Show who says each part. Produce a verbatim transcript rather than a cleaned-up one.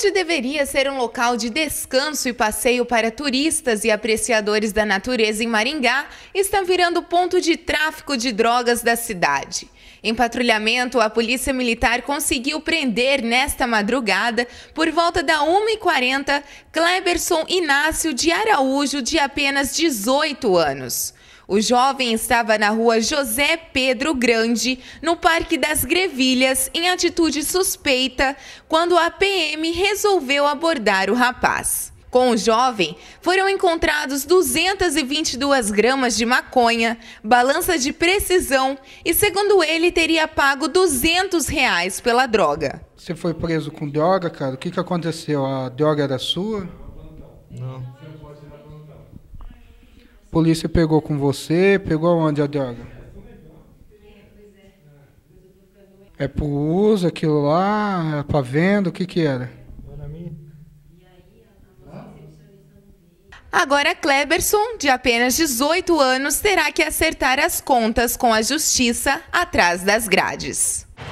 Speaker 1: Onde deveria ser um local de descanso e passeio para turistas e apreciadores da natureza em Maringá, está virando ponto de tráfico de drogas da cidade. Em patrulhamento, a Polícia Militar conseguiu prender nesta madrugada, por volta da uma e quarenta, Cleberson Inácio de Araújo, de apenas dezoito anos. O jovem estava na rua José Pedro Grande, no Parque das Grevilhas, em atitude suspeita, quando a P M resolveu abordar o rapaz. Com o jovem, foram encontrados duzentas e vinte e duas gramas de maconha, balança de precisão e, segundo ele, teria pago duzentos reais pela droga.
Speaker 2: Você foi preso com droga, cara? O que, que aconteceu? A droga era sua?
Speaker 3: Não.
Speaker 2: A polícia pegou com você? Pegou onde a droga? É pro uso aquilo lá? É pra venda? O que que era?
Speaker 1: Agora Cleberson, de apenas dezoito anos, terá que acertar as contas com a justiça atrás das grades.